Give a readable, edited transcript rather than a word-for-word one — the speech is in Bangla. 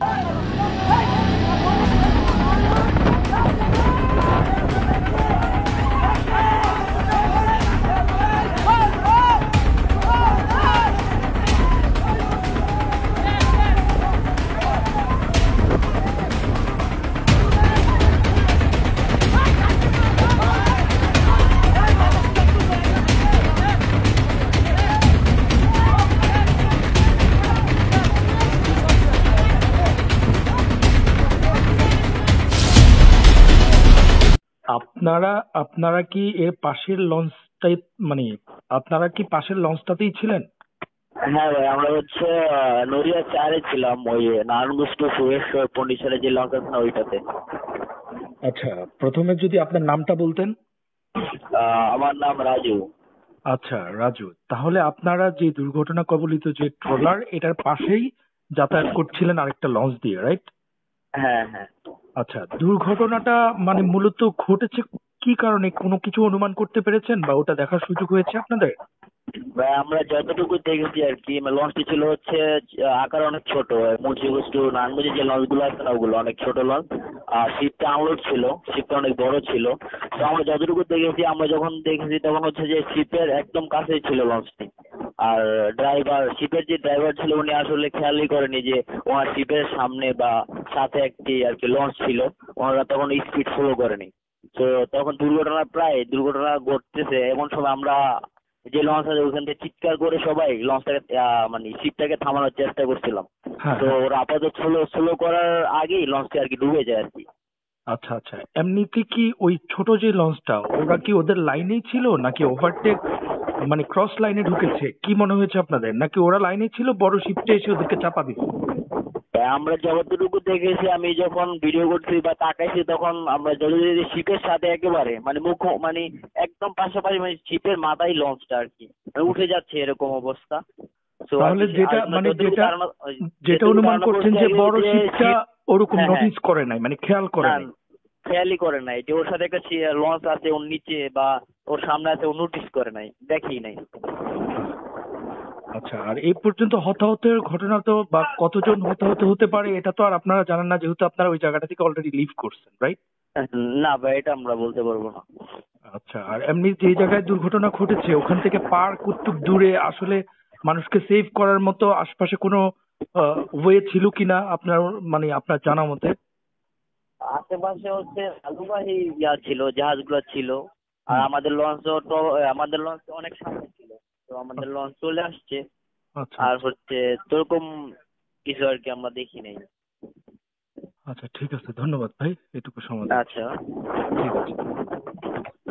আপনারা আপনারা কি এর পাশের লঞ্চটাই, মানে আপনারা কি পাশের লঞ্চটাতেই ছিলেন? হ্যাঁ ভাই, আমরা হচ্ছে নড়িয়া 4-এ ছিলাম, ওই নারায়ণগঞ্জ টু সুরেশ্বর পন্ডিচেরি যে লঞ্চ আছে না ওইটাতে। আচ্ছা, প্রথমে যদি আপনার নামটা বলতেন। আমার নাম রাজু। আচ্ছা রাজু, তাহলে আপনারা যে দুর্ঘটনা কবলিত যে ট্রলার, এটার পাশেই যাতায়াত করছিলেন আরেকটা লঞ্চ দিয়ে, রাইট? হ্যাঁ হ্যাঁ। আচ্ছা, দুর্ঘটনাটা মানে মূলত ঘটেছে কি কারণে, কোনো কিছু অনুমান করতে পেরেছেন বা ওটা দেখার সুযোগ হয়েছে আপনাদের? ভাই আমরা যতটুকু দেখেছি আর কি, লঞ্চটি ছিল হচ্ছে আকার অনেক ছোট, মুন্সিগঞ্জ টু নারায়ণগঞ্জের যে লঞ্চগুলো আছে না ওগুলো অনেক ছোট লঞ্চ। আর শিপটা আনলোড ছিল, শিপটা অনেক বড় ছিল। তো আমরা যতটুকু দেখেছি, আমরা যখন দেখেছি তখন হচ্ছে যে শিপের একদম কাছেই ছিল লঞ্চটি। আর শিপের যে ড্রাইভার ছিল উনি আসলে খেয়ালই করেনি যে ওনার শিপের সামনে বা সাথে একটি আর কি লঞ্চ ছিল, ওনারা তখন স্পিড ফলো করেনি। তো তখন দুর্ঘটনা ঘটতেছে এমন সময় আমরা যে লঞ্চ আছে ওখান থেকে চিৎকার করে সবাই লঞ্চটাকে মানে শিপটাকে থামানোর চেষ্টা করছিলাম। হ্যাঁ তো হ্যাঁ। ওরা আপাতত স্লো করার আগেই লঞ্চটা আর কি ডুবে যায় আর কি। আচ্ছা আচ্ছা, এমনিতে কি ওই ছোট যে লঞ্চটা, ওরা কি ওদের লাইনেই ছিল নাকি ওভারটেক মানে ক্রস লাইনে ঢুকেছে, কি মনে হয়েছে আপনাদের? নাকি ওরা লাইনে ছিল, বড় শিপটা এসে ওদেরকে চাপা দিল? তাই আমরা যতটুকু দেখেছি, আমি যখন ভিডিও করছি বা তাকাইছি তখন আমরা যদি শিপের সাথে একেবারে মানে মানে একদম পাশাপাশি, মানে শিপের মাথায় লঞ্চটা আর কি মানে উঠে যাচ্ছে এরকম অবস্থা। তো তাহলে যেটা মানে যেটা অনুমান করছেন যে বড় শিপটা ওরকম হ্যাঁ হ্যাঁ। নোটিস করে নাই, মানে খেয়াল করে না, নাই। খেয়ালই করে নাই যে ওর সাথে একটা লঞ্চ আছে ওর নিচে বা ওর সামনে আছে, ও নোটিস করে নাই, দেখেই নাই। আচ্ছা, আর এই পর্যন্ত হতাহতের ঘটনা তো বা কতজন হতাহত হতে পারে এটা তো আর আপনারা জানেন না, যেহেতু আপনারা ওই জায়গাটা থেকে অলরেডি লিভ করছেন, রাইট? না ভাই, এটা আমরা বলতে পারবো না। আচ্ছা, আর এমনি যে জায়গায় দুর্ঘটনা ঘটেছে ওখান থেকে পার কতটুক দূরে আসলে মানুষকে সেভ করার মতো আশপাশে কোনো ওয়ে ছিল কিনা আপনার, মানে আপনার জানা মতে? আশেপাশে হচ্ছে বালুবাহী ছিল, জাহাজগুলো ছিল। আর আমাদের লঞ্চ অনেক সামনে ছিল, তো আমাদের লঞ্চ চলে আসছে। আচ্ছা আর আচ্ছা হচ্ছে তোরকম কিছু আর কি আমরা দেখি নাই। আচ্ছা, ঠিক আছে, ধন্যবাদ ভাই এটুকু সময় দেওয়ার আচ্ছা। জন্য। ঠিক আছে।